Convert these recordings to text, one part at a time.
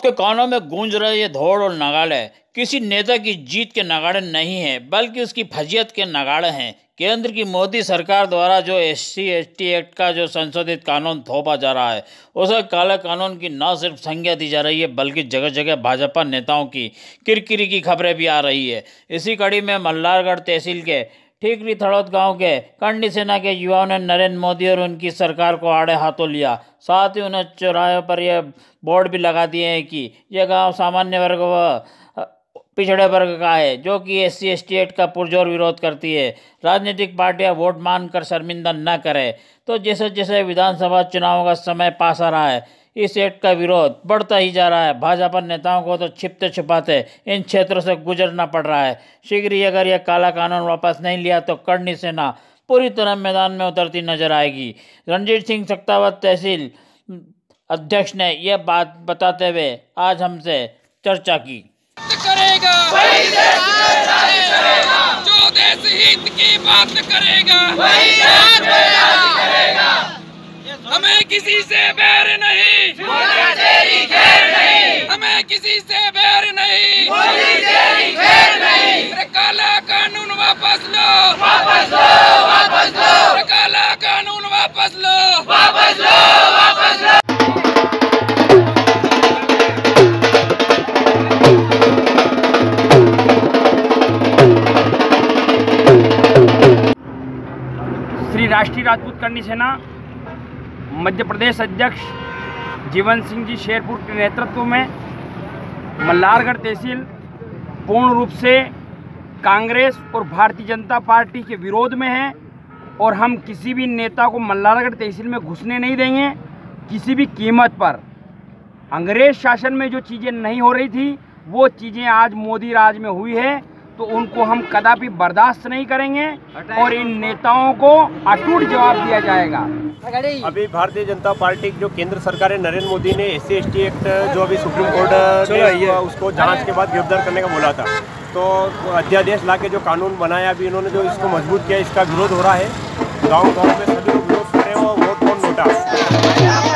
आपके कानों में गूंज रहे ये धोड़ और नगाड़े किसी नेता की जीत के नगाड़े नहीं हैं, बल्कि उसकी फजीयत के नगाड़े हैं। केंद्र की मोदी सरकार द्वारा जो SC/ST एक्ट का जो संशोधित कानून थोपा जा रहा है, उसे काले कानून की न सिर्फ संज्ञा दी जा रही है, बल्कि जगह जगह भाजपा नेताओं की किरकिरी की खबरें भी आ रही है। इसी कड़ी में मल्हारगढ़ तहसील के ठीकरी थड़ौत गांव के करनी सेना के युवाओं ने नरेंद्र मोदी और उनकी सरकार को आड़े हाथों लिया। साथ ही उन्हें चौराहे पर यह बोर्ड भी लगा दिए हैं कि यह गांव सामान्य वर्ग व पिछड़े वर्ग का है, जो कि SC/ST एक्ट का पुरजोर विरोध करती है। राजनीतिक पार्टियां वोट मांगकर शर्मिंदा न करें। तो जैसे जैसे विधानसभा चुनाव का समय पास आ रहा है, इस एक्ट का विरोध बढ़ता ही जा रहा है। भाजपा नेताओं को तो छिपते छुपाते इन क्षेत्रों से गुजरना पड़ रहा है। शीघ्र ही अगर यह काला कानून वापस नहीं लिया तो करनी सेना पूरी तरह मैदान में उतरती नजर आएगी। रणजीत सिंह सक्तावत तहसील अध्यक्ष ने यह बात बताते हुए आज हमसे चर्चा की। करेगा वही देश में राज करेगा, जो देश हित की बात करेगा वही देश में राज करेगा। हमें किसी से बैर नहीं, तेरी खैर नहीं, हमें किसी से बैर नहीं, तेरी खैर नहीं। काला कानून वापस लो, वापस लो, वापस लो, काला कानून वापस लो, वापस लो, वापस लो। श्री राष्ट्रीय राजपूत करनी सेना मध्य प्रदेश अध्यक्ष जीवन सिंह जी शेरपुर के नेतृत्व में मल्हारगढ़ तहसील पूर्ण रूप से कांग्रेस और भारतीय जनता पार्टी के विरोध में है और हम किसी भी नेता को मल्हारगढ़ तहसील में घुसने नहीं देंगे किसी भी कीमत पर। अंग्रेज शासन में जो चीज़ें नहीं हो रही थी वो चीज़ें आज मोदी राज में हुई है, तो उनको हम कदापि बर्दाश्त नहीं करेंगे और इन नेताओं को अटूट जवाब दिया जाएगा। अभी भारतीय जनता पार्टी जो केंद्र सरकार है, नरेंद्र मोदी ने SC/ST एक्ट जो अभी सुप्रीम कोर्ट ने उसको जांच के बाद गिरफ्तार करने का बोला था, तो अध्यादेश ला के जो कानून बनाया अभी इन्होंने जो इसको मजबूत किया, इसका विरोध हो रहा है। गाँव में सभी लोग विरोध कर रहे हैं। वो वोट कौन नोटा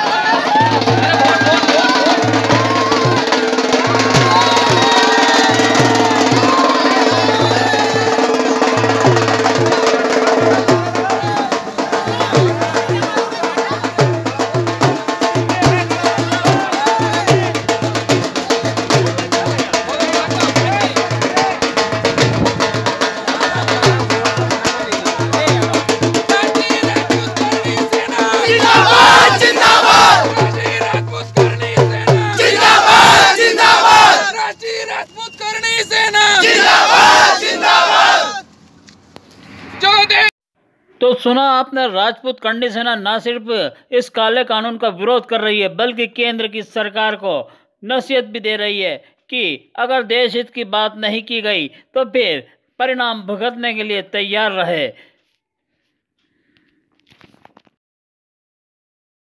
तो सुना आपने, राजपूत करनी सेना न सिर्फ इस काले कानून का विरोध कर रही है, बल्कि केंद्र की सरकार को नसीहत भी दे रही है कि अगर देश हित की बात नहीं की गई तो फिर परिणाम भुगतने के लिए तैयार रहे।